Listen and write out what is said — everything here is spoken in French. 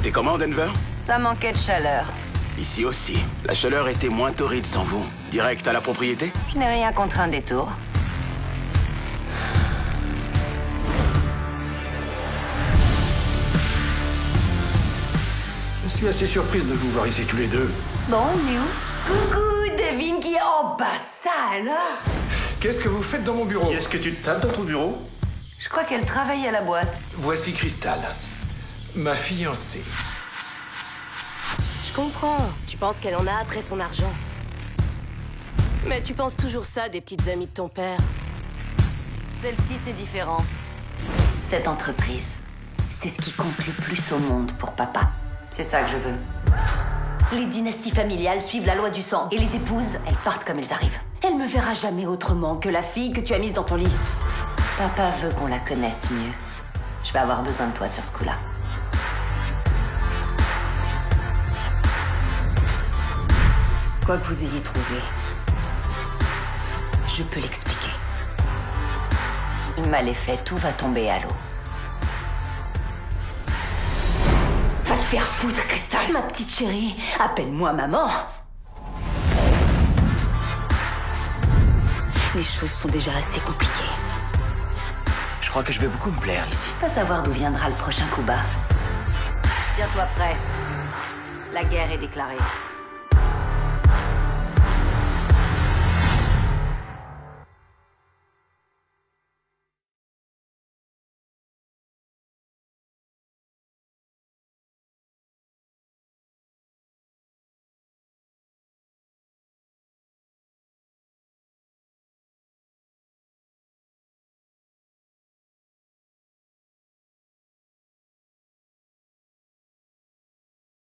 C'était comment, Denver? Ça manquait de chaleur. Ici aussi. La chaleur était moins torride sans vous. Direct à la propriété? Je n'ai rien contre un détour. Je suis assez surpris de vous voir ici tous les deux. Bon, on est où? Coucou, devine qui est... Oh, bah ça alors! Qu'est-ce que vous faites dans mon bureau? Est-ce que tu te tapes dans ton bureau? Je crois qu'elle travaille à la boîte. Voici Crystal, ma fiancée. Je comprends. Tu penses qu'elle en a après son argent. Mais tu penses toujours ça des petites amies de ton père. Celle-ci, c'est différent. Cette entreprise, c'est ce qui compte le plus au monde pour papa. C'est ça que je veux. Les dynasties familiales suivent la loi du sang. Et les épouses, elles partent comme elles arrivent. Elle me verra jamais autrement que la fille que tu as mise dans ton lit. Papa veut qu'on la connaisse mieux. Je vais avoir besoin de toi sur ce coup-là. Quoi que vous ayez trouvé, je peux l'expliquer. Le mal est fait, tout va tomber à l'eau. Va te faire foutre, Crystal. Ma petite chérie, appelle-moi maman. Les choses sont déjà assez compliquées. Je crois que je vais beaucoup me plaire ici. Pas savoir d'où viendra le prochain coup bas. Tiens-toi prêt. La guerre est déclarée.